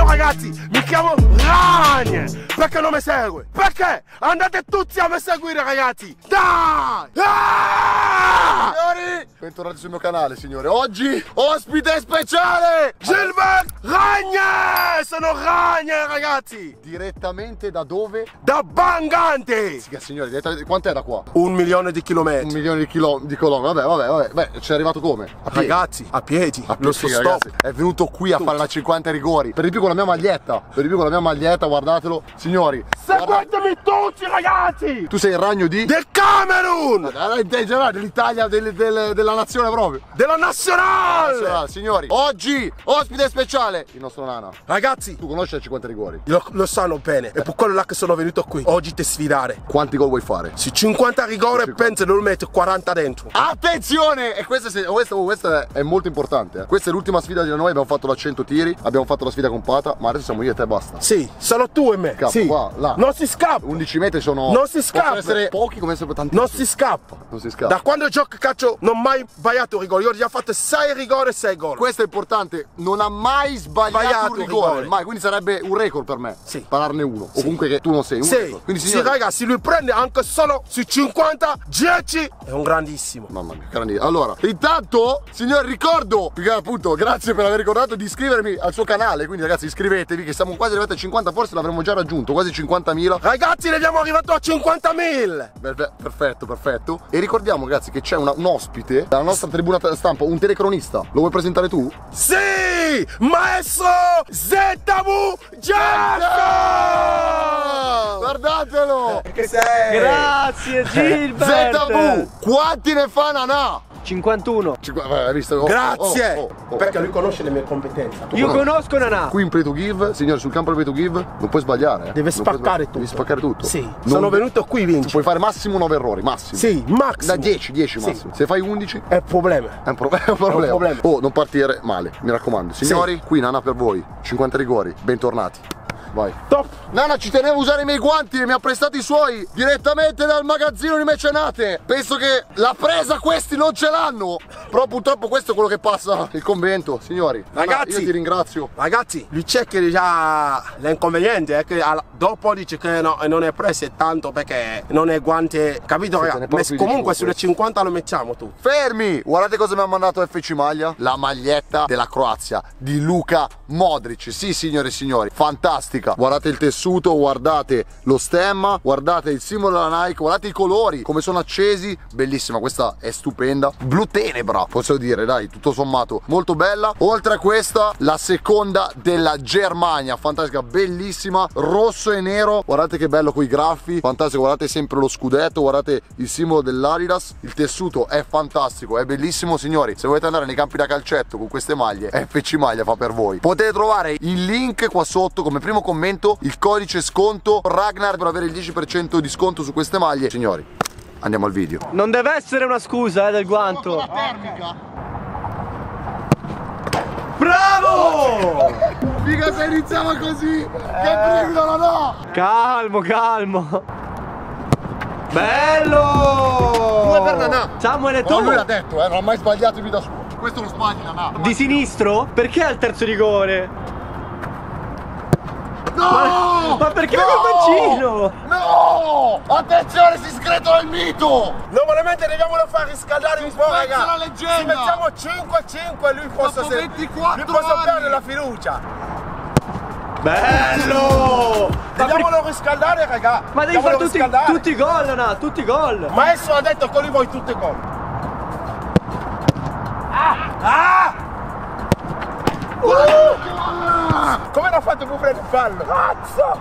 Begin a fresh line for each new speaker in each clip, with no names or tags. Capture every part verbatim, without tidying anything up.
buongiorno ragazzi, mi chiamo Ragne. Perché non mi segue? Perché? Andate tutti a me seguire ragazzi. Dai! Ah!
Signori, bentornati sul mio canale signore. Oggi ospite speciale
Gilbert Ragne. Sono Ragne ragazzi.
Direttamente da dove?
Da Bangante.
Sì, signori, direttamente. Quant'è da qua?
Un milione di chilometri.
Un milione di chilometri di colonna. Vabbè, vabbè, vabbè. Beh, ci è arrivato come? A piedi.
Ragazzi, a piedi.
A
Lo
piedi,
so
ragazzi.
stop.
È venuto qui a fare la cinquanta rigori. Per di più con la mia maglietta. Per di più con la mia maglietta, guardatelo. Signori,
seguitemi tutti ragazzi.
Tu sei il ragno di?
Del Camerun.
In generale dell'Italia, del, del, della nazione proprio.
Della nazionale.
Nazionale. Signori, oggi ospite speciale il nostro Nana.
Ragazzi,
tu conosci il cinquanta rigori?
Lo, lo sanno bene. E per quello là che sono venuto qui oggi ti sfidare.
Quanti gol vuoi fare?
Su cinquanta rigore cinquanta. Penso che lo metto quaranta dentro.
Attenzione! E questa, è, questa, questa è molto importante eh. Questa è l'ultima sfida di noi. Abbiamo fatto la cento tiri. Abbiamo fatto la sfida con Pata. Ma adesso siamo io e te, basta.
Sì, solo tu e me.
Capo,
sì.
Qua, là.
Non si scappa.
undici metri sono.
Non si scappa.
Possono essere pochi come essere tanti.
Non si scappa.
Non si scappa.
Da quando gioco a calcio non ho mai sbagliato un rigore. Io ho già fatto sei rigori e sei gol.
Questo è importante. Non ha mai sbagliato, sbagliato un rigore. rigore. Mai. Quindi sarebbe un record per me.
Sì.
Pararne uno.
Sì.
O comunque che tu non sei un
sì.
record. Quindi signori...
sì, ragazzi, se lui prende anche solo su cinquanta, dieci è un grandissimo.
Mamma mia, grandissimo. Allora, intanto, signori, ricordo, perché appunto, grazie per aver ricordato di iscrivermi al suo canale. Quindi, ragazzi, iscrivetevi, che siamo quasi arrivati a cinquanta, forse l'avremmo già raggiunto, quasi cinquantamila.
Ragazzi, ne abbiamo arrivato a cinquantamila.
Perfetto, perfetto. E ricordiamo, ragazzi, che c'è una, un ospite dalla nostra tribuna stampa, un telecronista. Lo vuoi presentare tu?
Sì! Maestro Z V Gerso!
Guardatelo!
Che sei?
Grazie Gilbert!
Z V, quanti ne fa Nana?
cinquantuno.
Hai visto? Oh,
grazie!
Oh, oh, oh.
Perché lui conosce le mie competenze.
Io conosco Nana.
Qui in Play to Give, signori, sul campo del Play to Give non puoi sbagliare. Eh.
Deve spaccare tutto.
Devi spaccare tutto.
Sì.
Non
sono venuto qui vinci.
Puoi fare massimo nove errori, massimo.
Sì, massimo.
Da dieci, dieci
sì.
massimo. Se fai undici
è un problema.
È un, pro è un problema.
È un problema.
Oh, non partire male, mi raccomando. Signori, sì. Qui Nana per voi. cinquanta rigori, bentornati. Vai.
Top.
Nana, ci tenevo a usare i miei guanti e mi ha prestato i suoi direttamente dal magazzino di Mecenate. Penso che la presa questi non ce l'hanno. Però purtroppo questo è quello che passa il convento. Signori,
ragazzi,
Nana, io ti ringrazio.
Ragazzi, lui c'è che già l'inconveniente è che dopo dice che no, non è preso tanto perché non è guante. Capito sì, ragazzi? Comunque sulle cinquanta lo mettiamo tu.
Fermi! Guardate cosa mi ha mandato F C Maglia. La maglietta della Croazia di Luka Modric. Sì signore e signori, fantastica. Guardate il tessuto, guardate lo stemma, guardate il simbolo della Nike, guardate i colori come sono accesi, bellissima, questa è stupenda, blu tenebra posso dire, dai, tutto sommato molto bella. Oltre a questa la seconda della Germania, fantastica, bellissima, rosso e nero, guardate che bello coi graffi, fantastico, guardate sempre lo scudetto, guardate il simbolo dell'Adidas, il tessuto è fantastico, è bellissimo signori. Se volete andare nei campi da calcetto con queste maglie, F C Maglia fa per voi. Potete trovare il link qua sotto come primo commento, il codice sconto Ragnar per avere il dieci per cento di sconto su queste maglie. Signori, andiamo al video.
Non deve essere una scusa eh, del guanto.
La termica.
Bravo!
Figa se iniziava così, che brivido no!
Calmo, calmo. Bello!
Due per Nana.
Samuele, tu?
No, lui l'ha detto, eh, non ha mai sbagliato in vita sua. Questo lo sbagli Nana.
Di sinistro? Perché al terzo rigore?
No!
Ma, ma perché
no!
col mancino?
No! Attenzione, si scretola il mito!
Normalmente dobbiamo far riscaldare un po', raga.
La leggenda.
Se mettiamo cinque a cinque lui possa se...
ventiquattro
lui possa
anni.
perdere la fiducia.
Bello!
Dobbiamo riscaldare, raga.
Ma devi fare tutti, tutti i gol, Nana, tutti i gol.
Maestro ha detto che lui vuoi tutti i gol. Ah! Ah! Uh! Come l'ha fatto per prendere il fallo? Cazzo!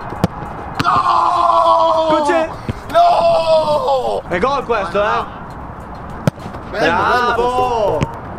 No!
C'è?
No!
È gol questo, eh?
Bello,
bravo!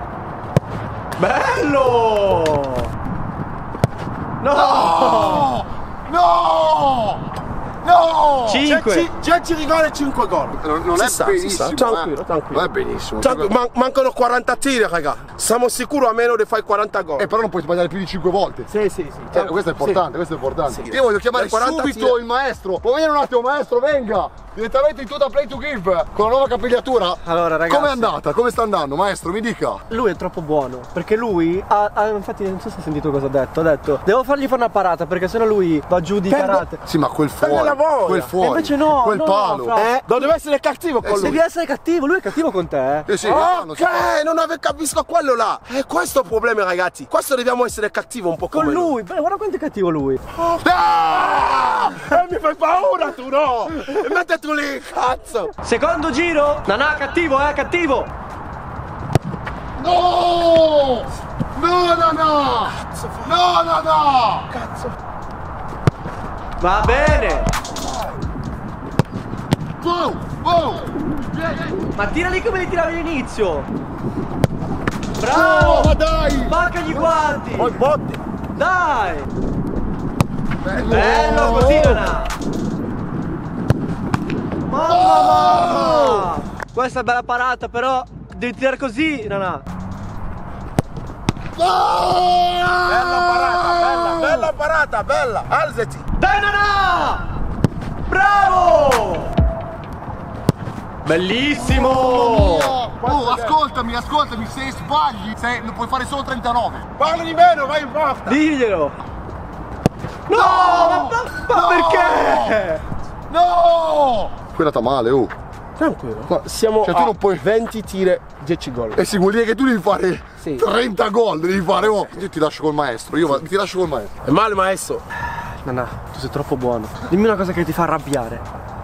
Bello! No!
No! No! No!
cinque!
dieci rigore e cinque gol.
Non, non è
sa,
benissimo.
Sa, tranquillo,
eh.
tranquillo.
Non è benissimo.
Tranquillo, man mancano quaranta tiri, raga. Siamo sicuri a meno di fare quaranta gol.
Eh, però non puoi sbagliare più di cinque volte.
Sì, sì, sì.
Eh, questo è importante,
sì.
questo è importante.
Sì.
Io voglio chiamare
quaranta
subito
tiri.
il maestro. Può venire un attimo, maestro, venga. direttamente in tutta Play to Give con la nuova capigliatura.
Allora ragazzi,
com'è andata? Come sta andando, maestro? Mi dica.
lui è troppo buono, perché lui ha, ha- infatti non so se hai sentito cosa ha detto. Ha detto devo fargli fare una parata perché sennò lui va giù di
Perde-
karate.
Sì, ma quel
Prende
fuori,
la voglia.
quel fuori,
E invece no,
quel
no,
palo.
fra-
Eh? Non deve essere cattivo con lui.
Devi essere cattivo, lui è cattivo con te. Eh.
Eh sì, non si
Ok,
fa.
non ave- capisco quello là. E questo è il problema, ragazzi. Questo dobbiamo essere cattivo un po'
Con
come
lui, beh, guarda quanto è cattivo lui.
Ah! Eh, mi fai paura tu, no? E metti tu lì, cazzo.
Secondo giro, Nanà cattivo, eh, cattivo.
No! No, no, no! No, no, no!
Cazzo.
Va bene.
Wow! Wow!
Ma tirali come li tiravi all'inizio.
Oh,
Bravo.
ma dai!
Mancagli i guanti.
Poi botti.
Dai.
Bello,
Bello così, Nanà. Mamma, mamma. Questa è bella parata, però devi tirare così, Nanà.
Bella parata, bella, bella parata, bella. Alzati.
Dai, Nanà. Bravo. Bellissimo.
Oh, ascoltami, ascoltami, se sbagli, se non puoi fare solo trentanove.
Parla di meno, vai in porta.
Diglielo. No, ma, ma- ma
No!
perché?
No! Quella sta male, oh.
Tranquillo. Qua siamo
Cioè, tu
a
non puoi-
venti tiri, dieci gol.
E si vuol dire che tu devi fare
Sì.
trenta gol, devi fare, oh. Io ti lascio col maestro, io va- ti lascio col maestro.
È male, maestro.
Nanà, tu sei troppo buono. Dimmi una cosa che ti fa arrabbiare.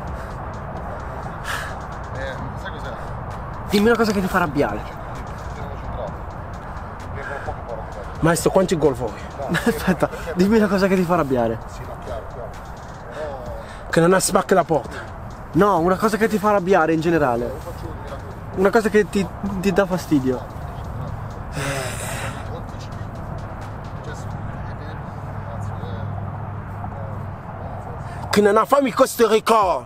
Eh, sai cos'è?
Dimmi una cosa che ti fa arrabbiare.
Maestro, quanti gol vuoi?
Aspetta, dimmi una cosa che ti fa arrabbiare.
Che non ha smacca la porta.
No, una cosa che ti fa arrabbiare in generale. Una cosa che ti, ti dà fastidio.
Che non ha fammi questo ricordo.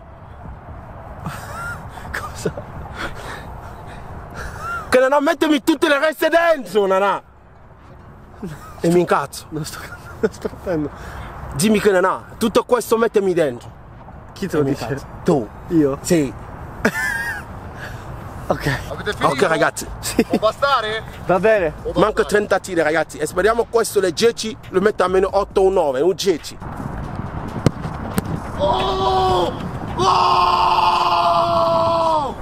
Cosa?
Che non ha mettermi tutte le reste dentro, non ha. E mi incazzo.
Non sto, non sto capendo.
Dimmi che non ha. Tutto questo mettimi dentro.
Chi te
E
lo
mi
dice?
incazzo. Tu.
Io?
Sì.
Ok.
Avete finito?
Ok, ragazzi.
Può bastare?
Va bene.
O
Manco
bastare?
trenta tiri, ragazzi. E speriamo questo le dieci lo metta a meno otto o nove. Un dieci.
Oh! Oh!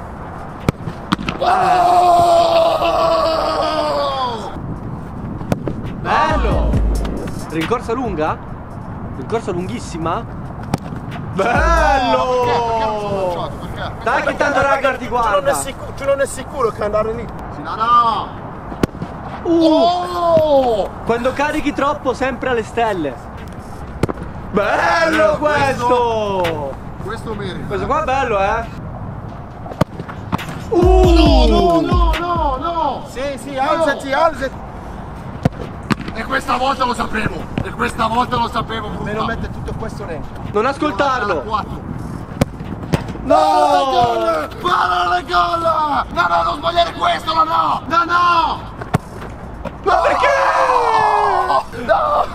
Oh!
Bello! Rincorsa lunga? Rincorsa lunghissima? Bello!
Perché? Perché non sono lanciato? Perché?
Dai che tanto Ragnar ti
Tu non,
guarda!
è sicuro, tu non è sicuro che andare lì.
Sì, no, no!
Uh,
Oh!
quando carichi troppo sempre alle stelle! Bello questo!
Questo merita.
Questo qua è bello, eh?
No,
Uh!
no, no, no, no!
Sì, sì, alzati, alzati.
E questa volta lo sapevo! E questa volta lo sapevo, brutta!
Meno mette tutto questo dentro.
Non ascoltarlo!
quattro.
No!
Gol! Guarda il gol! No, no, non sbagliare questo, no, no! No, no!
Ma perché?
No!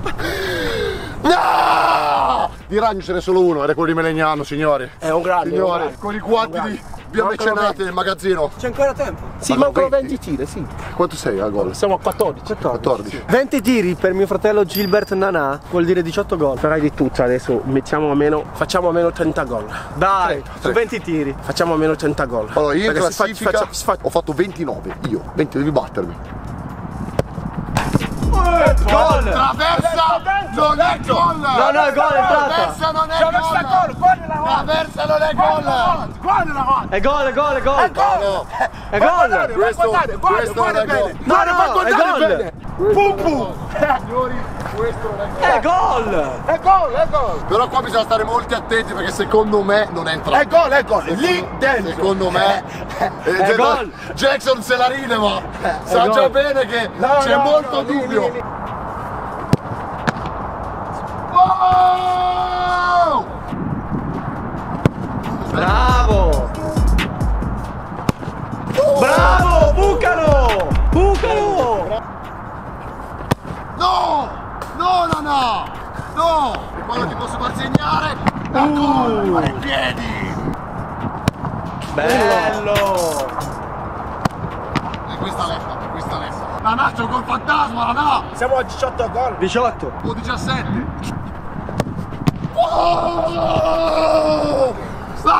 No! Di ragno ce n'è solo uno, ed è quello di Melegnano, signori.
È un grande. è un
Signori,
grande.
con i guanti di via
Mancano
Mecenate
venti.
nel magazzino.
C'è ancora tempo!
Sì, mancano venti tiri, sì.
Quanto sei al gol?
Siamo a quattordici.
quattordici.
venti tiri per mio fratello Gilbert Nanà vuol dire diciotto gol.
Farai di tutto adesso, mettiamo a meno, facciamo a meno trenta gol.
Dai, su
tre.
venti tiri.
Facciamo a meno trenta gol.
Allora, io in
Perché si fa- si
classifica
faccia- si fa-
ho fatto ventinove, io. venti, devi battermi.
Gol!
Traversa non è gol!
No, no, è gol, è entrata!
Traversa non è
Traversa gol, guarda la volta.
Traversa non è gol!
Guarda la volta.
È gol, è gol, è gol!
No,
È gol!
Questo-
guarda, guarda,
questo
guarda
non è
bene.
gol.
No,
No,
no,
no,
fai
è
guardare
gol.
bene. Pum pum.
signori, questo non è gol.
È gol!
È gol, è gol.
Però qua bisogna stare molto attenti perché secondo me non è entrato.
È gol, è gol. Lì dentro.
Secondo me eh,
È gol.
Jackson se la ride, ma sa già
gol.
bene che
No,
c'è
no,
molto
no, lì,
dubbio.
lì, lì.
Oh!
Bravo! Bravo! Bucalo! Bucalo!
No! No, no, no! No! E quando ti posso far segnare, la gol! Ai piedi!
Bello!
E questa letta, questa letta. Nanà, c'è un gol fantasma, Nanà!
Siamo a diciotto gol.
diciotto.
O diciassette. Oh! No!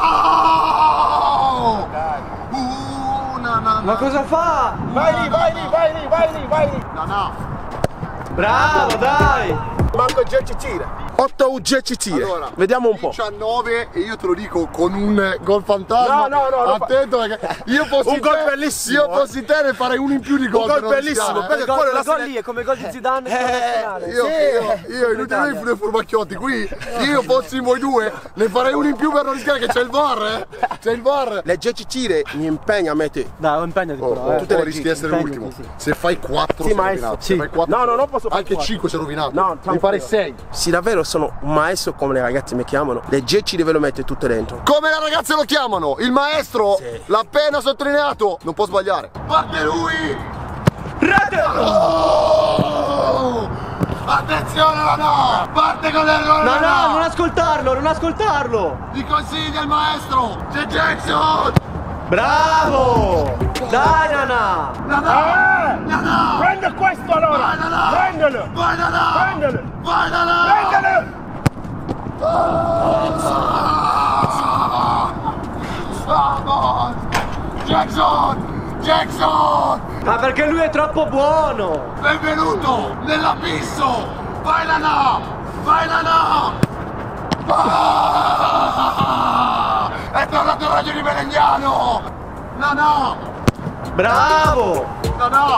Uh, Nanà.
Ma cosa fa?
Vai lì, vai lì, vai lì, vai lì, vai lì.
Nanà.
Bravo, dai!
Manco Geci tira. otto Geci tira.
Allora,
vediamo un po'.
diciannove e io te lo dico con un gol fantasma.
No, no, no, no.
Attento perché io fossi
Un
te,
gol bellissimo,
Io fossi te ne farei uno in più di gol.
Un gol
per non
bellissimo,
rischiare,
perché
eh.
quello è la
gol
sele-
lì è come gol di Zidane e nazionale.
Io, io, io inutile dei furbacchiotti qui, io fossi voi due, ne farei uno in più per non rischiare che c'è il V A R, eh? C'è il V A R.
Le Geci tire mi impegna a me te.
Dai, impegnati
Oh,
però,
oh,
eh.
tu rischi di essere
Impegnati,
l'ultimo.
sì.
Se fai quattro
Sì,
sei
maestro,
rovinato.
sì.
Se fai quattro,
No, no, non posso fare
anche
quattro.
cinque sei rovinato.
No,
mi
tranquillo.
pare sei.
Sì, davvero sono un maestro come le ragazze mi chiamano. Le Geci deve lo mettere tutte dentro.
Come le ragazze lo chiamano? Il maestro
Sì.
l'ha appena sottolineato. Non può sbagliare. Parte lui!
Rete!
Oh! Attenzione, no, no! Parte con l'errore!
No, no, non ascoltarlo, non ascoltarlo!
Gli consiglia il maestro! C'è Jackson!
Bravo! Dai, Nanà!
Nanà! Nanà!
Prende questo allora!
Vai, Nanà!
Prendelo!
Vai, Nanà!
Prendelo!
Vai, Nanà!
Prendelo!
Vamos! Jackson! Jackson!
Ma perché lui è troppo buono!
Benvenuto nell'abisso! Vai, Nanà! Vai, Nanà! Ah! È tornato il raggio di Melegnano! Nanà!
Bravo!
Nanà!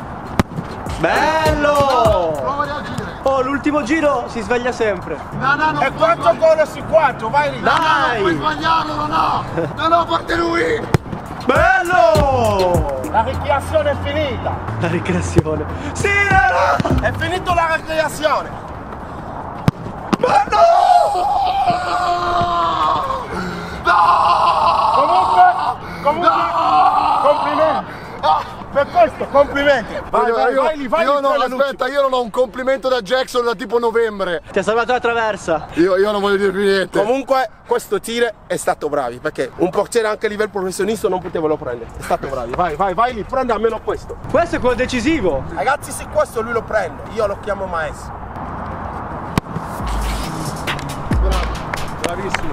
Bello!
Prova a reagire!
Oh, l'ultimo giro si sveglia sempre.
Nanà non
E
puoi
quanto
sbagliare!
gol su quattro? Vai lì!
Nanà non puoi
Dai!
sbagliarlo, Nanà! Nanà, parte lui!
Bello!
La ricreazione è finita!
La ricreazione. Sì, Nanà!
È finito la ricreazione!
Ma no! No!
Comunque, comunque,
No!
complimenti! Per questo, complimenti! Vai, vai,
io,
vai lì, vai
io
lì,
non,
fai la luce.
aspetta, io non ho un complimento da Jackson da tipo novembre.
Ti ha salvato la traversa.
Io, io non voglio dire più niente.
Comunque questo tiro è stato bravi perché un portiere anche a livello professionista non potevano prendere. È stato bravi. Vai, vai, vai lì, prendi almeno questo.
Questo è quello decisivo.
Ragazzi, se questo lui lo prende, io lo chiamo maestro.
Bravo, bravissimo.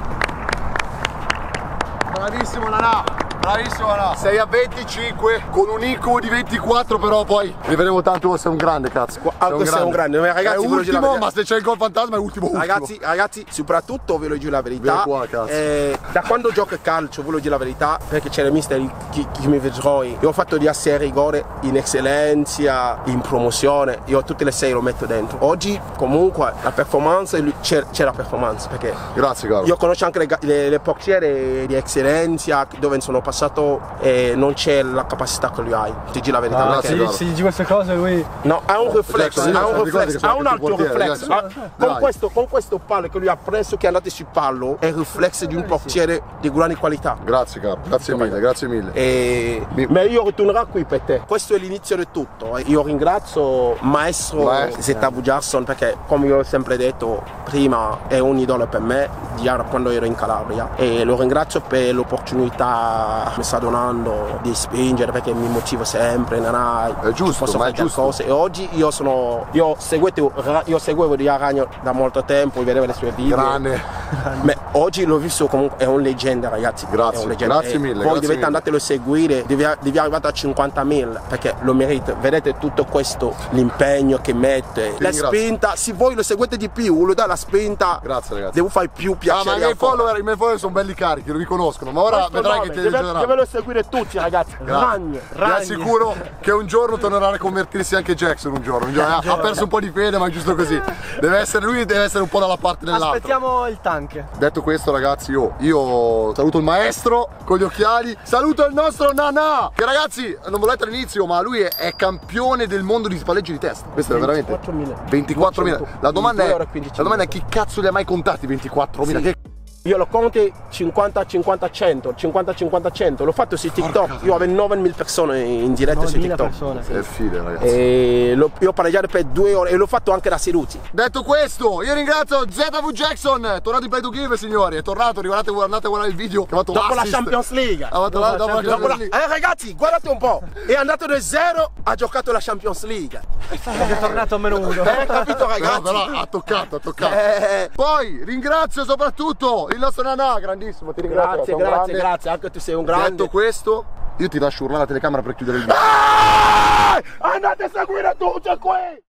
Bravissimo, Nanà. Bravissimo, Nanà. Sei a venticinque con un I Q di ventiquattro, però poi rivedremo tanto, sei un grande, cazzo.
Ah, questo è un grande, ma ragazzi,
è
ve lo giuro la
ultimo,
verità.
ma se c'è il gol fantasma è ultimo ultimo.
Ragazzi, ragazzi, soprattutto ve lo giuro la verità.
Vieni qua, cazzo.
eh, da quando gioco a calcio, ve lo giuro la verità, perché c'è il mister che, che mi vedrò. Io ho fatto di sei rigore in eccellenza, in promozione. Io tutte le sei lo metto dentro. Oggi, comunque, la performance, c'è, c'è la performance. Perché
Grazie, caro.
io conosco anche le, ga- le, le portiere di eccellenza dove sono passato e non c'è la capacità che lui ha. Ti dico la verità.
Ah,
perché-
se, gli- se gli dici queste cose lui...
No, ha un riflesso,
Jackson,
ha un
ricordi che
riflesso,
sono
ha un
anche
altro
tu portiere,
riflesso.
Jackson.
Ah, con
Dai.
questo, con questo pallo che lui ha preso, che è andato sul pallo, è il riflesso di un portiere di grande qualità.
Grazie, caro. Grazie mille, grazie mille.
E... Ma io ritornerò qui per te. Questo è l'inizio di tutto. Io ringrazio maestro
Maestro.
Zetabu Jackson perché, come io ho sempre detto prima, è un idolo per me di quando ero in Calabria. E lo ringrazio per l'opportunità che mi sta donando di spingere perché mi motiva sempre. Nanà,
È giusto,
posso
ma
fare
è giusto.
qualcosa. E oggi io sono. Io seguito, io seguivo di Aragno da molto tempo, vedevo le sue video.
Grande.
Ma oggi l'ho visto comunque, è un leggenda, ragazzi.
Grazie,
è un leggenda.
grazie
E
mille,
Voi
grazie
dovete
mille.
andatelo a seguire, devi, devi arrivare a cinquantamila perché lo merita. Vedete tutto questo, l'impegno che mette, la
ringrazio.
spinta. Se voi lo seguite di più, lo dà la spinta.
Grazie, ragazzi.
Devo fare più
Ah,
piacere.
ma i miei
ancora.
follower, i miei follower sono belli carichi, lo riconoscono. Ma ora
Questo
vedrai
nome,
che ti
deve,
rigenerà.
deve seguire tutti, ragazzi. Ragni,
Vi
ragni.
assicuro che un giorno tornerà a riconvertirsi anche Jackson un giorno. Un giorno. Ha ha perso un po' di fede, ma è giusto così. Deve essere lui, deve essere un po' dalla parte dell'altro.
Aspettiamo il tank.
Detto questo, ragazzi, io, io saluto il maestro con gli occhiali. Saluto il nostro Nanà, che ragazzi, non volete all'inizio, ma lui è, è campione del mondo di spalleggi di testa. Questo è veramente
ventiquattromila.
ventiquattromila. La domanda
due
è,
ore e quindici
la domanda è chi cazzo li ha mai contati ventiquattromila?
Sì.
Che
io lo conto cinquanta cinquanta cento, cinquanta cinquanta cento, l'ho fatto su TikTok, io avevo novemila persone in diretta su TikTok.
persone.
È fide, ragazzi.
E l'ho, io ho pareggiato per due ore e l'ho fatto anche da seduti.
Detto questo, io ringrazio Z V Jackson, tornato in Play to Give, signori, è tornato, guardate, andate a guardare il video che ha fatto
Dopo la
l'assist.
Champions League.
Ha fatto la, dopo la
Dopo
Champions
la-
League.
eh, ragazzi, guardate un po', è andato da zero, ha giocato la Champions League.
È tornato a meno uno.
Eh, capito ragazzi?
Però, però ha toccato, ha toccato.
Eh,
Poi ringrazio soprattutto il nostro Nanà, grandissimo, ti ringrazio.
grazie,
sei un
grazie,
grande.
grazie, anche tu sei un grande.
Detto questo, io ti lascio urlare la telecamera per chiudere il video.
Ah! Andate a seguire tutti qui!